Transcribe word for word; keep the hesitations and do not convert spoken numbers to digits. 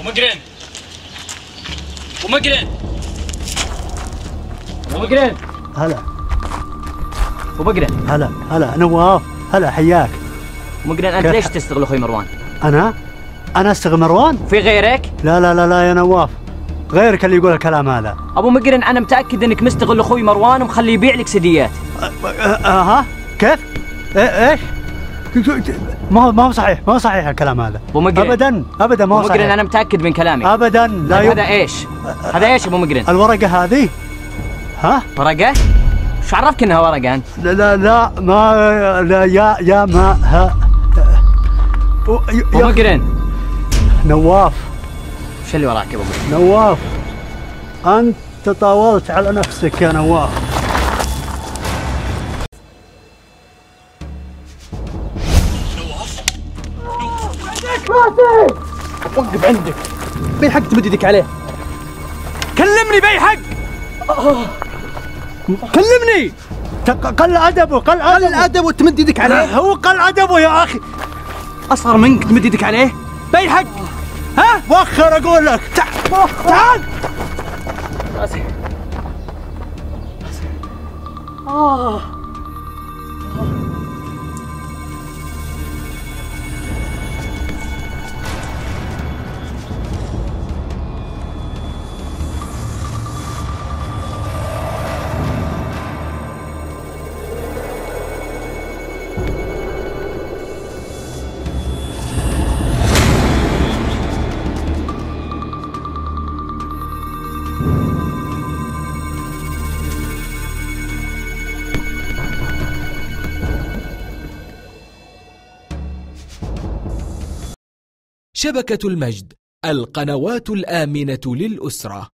ومقرن ومقرن ومقرن هلا ومقرن هلا هلا نواف، هلا حياك. ومقرن انت ليش تستغل اخوي مروان؟ انا انا استغل مروان؟ في غيرك؟ لا لا لا لا يا نواف، غيرك اللي يقول الكلام هذا. ابو مقرن انا متاكد انك مستغل اخوي مروان ومخليه يبيع لك سديات. أه أه ها كيف؟ إيه ايش؟ ما هو ما هو صحيح، ما هو صحيح الكلام هذا. ابو مقرن ابدا ابدا ما هو صحيح. ابو مقرن انا متاكد من كلامي. ابدا لا طيب هذا ايش؟ هذا ايش ابو مقرن؟ الورقه هذه. ها؟ ورقه؟ شو عرفك انها ورقه انت؟ لا لا لا ما لا يا يا ما ها ابو مقرن نواف، شو اللي وراك يا ابو مقرن؟ نواف انت تطاولت على نفسك يا نواف. نواف وقف عندك، بين حق تمد يدك عليه. كلمني بأي حق. كلمني. قل ادبه، قل قل ادبه وتمد يدك عليه. هو قل ادبه يا اخي. اصغر منك تمد يدك عليه؟ بأي حق؟ ها؟ وخر اقول لك. تعال. راسي. آه. شبكة المجد، القنوات الآمنة للأسرة.